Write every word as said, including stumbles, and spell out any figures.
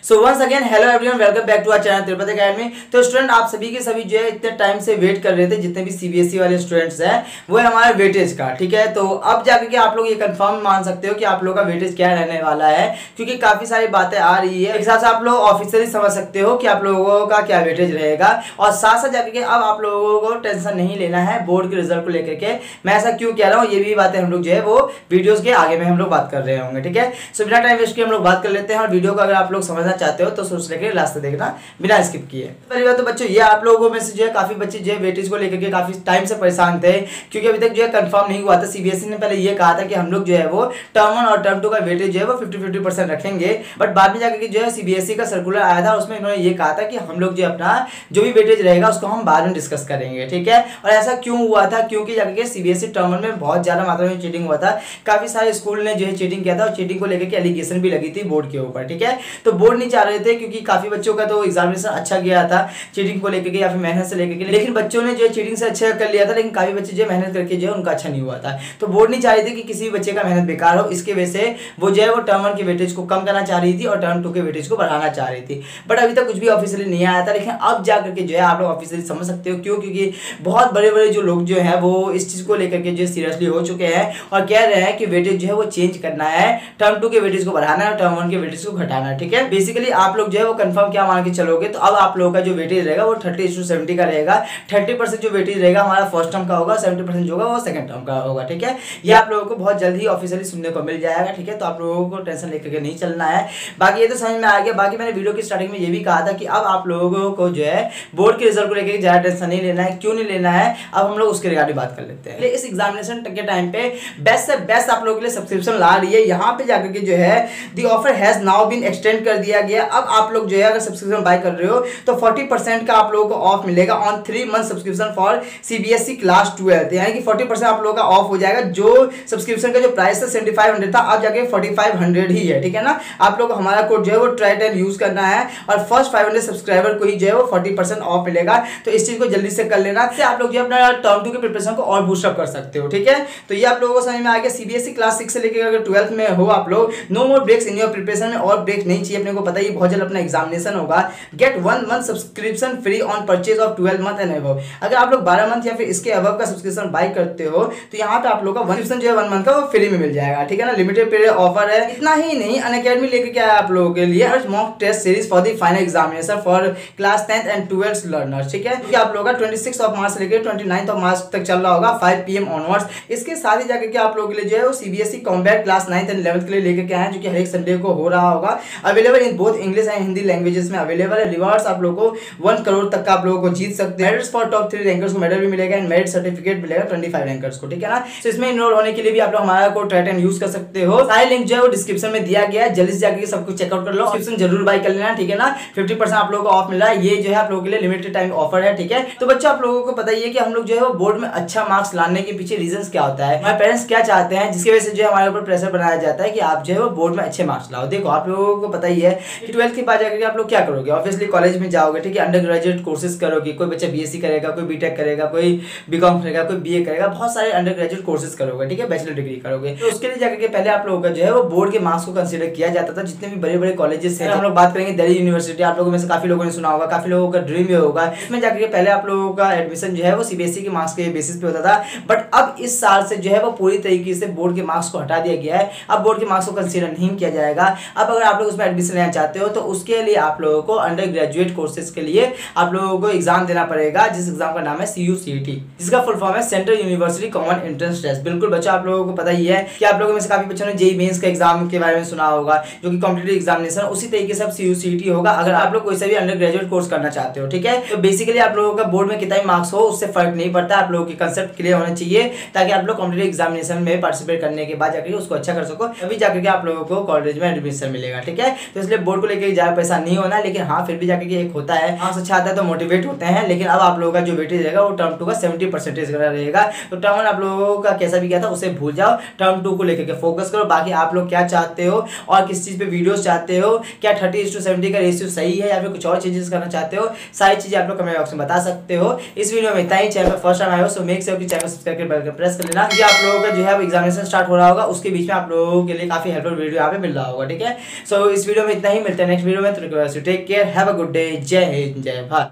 So once again hello everyone, welcome back to our channel Tirupati academy. तो student आप सभी के सभी जो है इतने टाइम से वेट कर रहे थे, जितने भी सीबीएसई वाले स्टूडेंट्स हैं वो है हमारे वेटेज का। ठीक है, तो अब जाकर के आप लोग ये कंफर्म मान सकते हो कि आप लोग का वेटेज क्या रहने वाला है, क्योंकि काफी सारी बातें आ रही है। एक हिसाब से आप लोग ऑफिशियली समझ सकते हो कि आप लोगों का क्या वेटेज रहेगा। और साथ साथ जाकर के अब आप लोगों को टेंशन नहीं लेना है बोर्ड के रिजल्ट को लेकर के। मैं ऐसा क्यों कह रहा हूँ, ये भी बातें हम लोग जो है वो वीडियोस के आगे में हम लोग बात कर रहे होंगे। ठीक है, सो बिना टाइम वेस्ट किए हम लोग बात कर लेते हैं। और वीडियो को अगर आप लोग समझना चाहते हो तो सोच लेकर लास्ट तक देखना बिना स्किप किए। पहली बात तो बच्चों, ये आप लोगों में से जो है काफी बच्चे जो है वेटेज को लेकर के काफी टाइम से परेशान थे, क्योंकि अभी तक जो है कंफर्म नहीं हुआ था। सीबीएसई ने पहले ये कहा था कि हम लोग जो है वो टर्म वन और टर्म टू का वेटेज जो है वो फिफ्टी फिफ्टी परसेंट रखेंगे, बट बाद में जाकर के जो है सीबीएसई का सर्कुलर आया था, उसमें इन्होंने ये कहा था कि हम लोग जो अपना जो भी वेटेज रहेगा उसको हम बाद में डिस्कस करेंगे। ठीक है, और ऐसा क्यों हुआ था, क्योंकि जाकर के सीबीएसई टर्म वन में बहुत ज्यादा मात्रा में चीटिंग हुआ था। काफी सारे स्कूल ने जो है चीटिंग किया था और चीटिंग को लेकर के एलिगेशन भी लगी थी बोर्ड के ऊपर। ठीक है, तो बोर्ड नहीं चाह रहे थे, क्योंकि काफी बच्चों का तो एग्जामिनेशन अच्छा गया था चीटिंग को लेकर के या फिर मेहनत से लेकर के, लेकिन बच्चों ने जो है चीटिंग से अच्छा कर लिया था, लेकिन काफी बच्चे जो मेहनत करके जो है उनका अच्छा नहीं हुआ था। तो बोर्ड नहीं चाह रही थी कि किसी भी बच्चे का मेहनत बेकार हो, इसके वजह से वो जो है वो टर्म वन के वेटेज को कम करना चाह रही थी और टर्म टू के वेटेज को बढ़ाना चाह रही थी। बट अभी तक कुछ भी ऑफिशियली नहीं आया था, लेकिन अब जाकर के जो है आप लोग ऑफिशियली समझ सकते हो क्यों, क्योंकि बहुत बड़े बड़े जो लोग जो है वो इस चीज को लेकर के जो सीरियसली हो चुके हैं और कह रहे हैं कि वेटेज जो है वो चेंज करना है, टर्म टू के वेटेज को बढ़ाना है और टर्म वन के वेटेज को घटाना है। ठीक है, बेसिकली आप लोग जो है वो कंफर्म क्या मान के चलोगे, तो अब आप लोगों का जो वेटेज रहेगा वो थर्टी टू सेवेंटी का रहेगा। थर्टी परसेंट जो वेटेज रहेगा हमारा फर्स्ट टर्म का होगा, सेवेंटी परसेंट जो होगा वो सेकंड टर्म का होगा। ठीक है, ये आप लोगों को बहुत जल्द ही ऑफिशियली सुनने को मिल जाएगा। ठीक है, तो आप लोगों को टेंशन लेकर के नहीं चलना है। बाकी ये तो समझ में आ गया। बाकी मैंने वीडियो की स्टार्टिंग में ये भी कहा था कि अब आप लोगों को जो है बोर्ड के रिजल्ट को लेकर ज्यादा टेंशन नहीं लेना है। क्यों नहीं लेना है, अब हम लोग उसके रिगार्डिंग बात कर लेते हैं। इस एग्जामिनेशन के टाइम पे बेस्ट से बेस्ट आप लोगों के लिए सब्सक्रिप्शन ला रही है। यहाँ पे जाकर के जो है the offer has now been extend कर दिया गया। अब आप लोग जो है अगर सब्सक्रिप्शन बाय कर रहे हो तो फोर्टी परसेंट का आप लोगों को ऑफ मिलेगा on three month subscription for CBSE class twelfth, यानी कि फोर्टी परसेंट आप लोगों का ऑफ हो जाएगा। जो सब्सक्रिप्शन का जो प्राइस था सेवेंटी फाइव हंड्रेड था, अब जाके फोर्टी फाइव हंड्रेड ही है। ठीक है ना, आप लोग को हमारा कोड जो है वो ट्राई टेन यूज करना है और फर्स्ट फाइव हंड्रेड सब्सक्राइबर को ही जो है वो फोर्टी परसेंट ऑफ मिलेगा। तो इस चीज को जल्दी से कर लेना, इससे आप लोग जो अपना टर्म टू के प्रिपरेशन को और बूस्ट अप कर सकते हो। ठीक है, तो ये आप लोगों को समझ में आ गया। सीबीएसई क्लास सिक्स से लेकर अगर ट्वेल्थ में हो आप लोग, no more breaks in your preparation में और ब्रेक नहीं चाहिए। अपने को पता है बहुत जल्द अपना एग्जामिनेशन होगा। Get one month subscription free on purchase of twelve month and above. अगर आप लोग बारह मंथ या फिर इसके अबव का सब्सक्रिप्शन बाय करते हो तो यहाँ पे आप लोग का वन सब्सक्रिप्शन जो है वन मंथ का वो फ्री में मिल जाएगा। ठीक है ना, लिमिटेड पीरियड ऑफर है। इतना ही नहीं, अनअकैडमी लेकर क्या है आप लोगों के लिए mock test series for the final examination for class tenth and twelfth learners. ठीक है, कि आप लोगों का ट्वेंटी सिक्स ऑफ मार्च से लेकर ट्वेंटी नाइन्थ ऑफ मार्च तक चल रहा होगा फाइव पी एम ऑनवर्ड्स। इसके साथ ही जाकर के आप लोगों के लिए जो है वो CBSE combat class ninth and eleventh के लिए लेकर के आए हैं, जो कि हर एक संडे को हो रहा होगा। Available in both English and Hindi languages में अवेलेबल है। रिवार्ड्स आप लोगों को वन करोड़ तक का आप लोगों को जीत सकते हैं। Merits for top three rankers को मेडल भी मिलेगा एंड मेरिट सर्टिफिकेट मिलेगा ट्वेंटी फाइव रैंकर्स को। ठीक है ना, तो इसमें इनरोल होने के लिए भी आप लोग हमारा कोड ट्राई टेन यूज कर सकते हो। सारे लिंक जो है वो डिस्क्रिप्शन में दिया गया है, जल्दी से जाकर सब कुछ चेकआउट कर लो। सब्सक्रिप्शन जरूर बाय कर लेना। ठीक है ना, फिफ्टी परसेंट आप लोगों को ऑफ मिल रहा है। ये जो है आप लोगों के लिए लिमिटेड टाइम ऑफर है। ठीक है, तो बच्चों आप लोगों को पता ही है कि हम लोग जो है वो बोर्ड में अच्छा मार्क्स लाने के पीछे रीजंस क्या होता है, हमारे पेरेंट्स क्या चाहते हैं, जिसकी वजह से जो हमारे ऊपर प्रेशर बनाया जाता है कि आप जो है वो बोर्ड में अच्छे मार्क्स लाओ। देखो आप लोगों को पता ही है कि ट्वेल्थ के बाद जाकर आप लोग क्या करोगे, ऑब्वियसली कॉलेज में जाओगे। ठीक है, अंडर ग्रेजुएट कोर्सेज करोगे। कोई बच्चा बीएससी करेगा, कोई बीटेक करेगा, कोई बीकॉम करेगा, कोई बीए करेगा, बहुत सारे अंडर ग्रेजुएट कोर्सेज करोगे। ठीक है, बैचलर डिग्री करोगे। तो उसके लिए जाकर के पहले आप लोगों का जो है वो बोर्ड के मार्क्स को कंसीडर किया जाता था। जितने भी बड़े बड़े कॉलेजेस हैं, हम लोग बात करेंगे दिल्ली यूनिवर्सिटी, आप लोगों में से काफी लोगों ने सुना होगा, काफी लोगों का ड्रीम ये होगा। इसमें जाकर के पहले आप लोगों का एडमिशन जो है वो सीबीएसई के मार्क्स के बेसिस पे होता था, बट अब इस साल से जो है वो पूरी तरीके से बोर्ड के मार्क्स को हटा दिया गया है। अब बोर्ड के मार्क्स को कंसीडर नहीं किया जाएगा। अब अगर आप लोग उसमें एडमिशन लेना चाहते हो तो उसके लिए आप लोगों को अंडर ग्रेजुएट कोर्सेज के लिए आप लोगों को एग्जाम देना पड़ेगा, जिस एग्जाम का नाम है सी यू सी टी, जिसका फुल फॉर्म है central university common entrance test. बिल्कुल बच्चों आप लोगों को पता ही है कि आप लोगों में से काफी बच्चों ने जेईई मेंस का एग्जाम के बारे में सुना होगा, जो कि कॉम्पिटिटिव एग्जामिनेशन उसी तरीके से अब सी यू सी टी होगा अगर आप लोग कोई सा भी अंडर ग्रेजुएट कोर्स करना चाहते हो। ठीक है, तो बेसिकली आप लोगों का बोर्ड में कितना ही मार्क्स हो उससे फर्क नहीं पड़ता। आप लोगों के कंसेप्ट क्लियर होने चाहिए ताकि आप लोग कॉम्पिटिटिव एग्जामिनेशन में पार्टिसिपेट करने के बाद जाकर उसको अच्छा कर सको, तभी जाकर के आप लोगों को कॉलेज में एडमिशन मिलेगा। ठीक है, तो इसलिए बोर्ड को लेकर ज्यादा पैसा नहीं होना, लेकिन हाँ फिर भी जाकर के एक होता है, मार्क्स अच्छा आता है तो मोटिवेट होते हैं। लेकिन अब आप लोगों का जो वेटेज रहेगा वो टर्म टू का सेवेंटी परसेंटेज रहेगा। तो टर्म वन आप लोगों का कैसा भी गया था उसे भूल जाओ, टर्म टू को लेकर के फोकस करो। बाकी आप लोग क्या चाहते हो और किस चीज पे वीडियोस चाहते हो, क्या थर्टी इज टू सेवेंटी का रेशियो सही है या फिर कुछ और चेंजेस करना चाहते हो, सारी चीजें आप लोग कमेंट बॉक्स में बता सकते हो। इस वीडियो में इतना ही। चैनल पर फर्स्ट टाइम आए हो सो मेक श्योर कि चैनल सब्सक्राइब करके बेल आइकन प्रेस कर लेना, क्योंकि आप लोगों का जो है एग्जामिनेशन स्टार्ट हो रहा होगा उसके बीच में आप लोगों के लिए काफी हेल्पफुल वीडियो यहाँ पे मिल रहा होगा। ठीक है, सो इस वीडियो में इतना ही मिलते हैं नेक्स्ट वीडियो में। तो take care, have a good day, जय हिंद, जय भारत।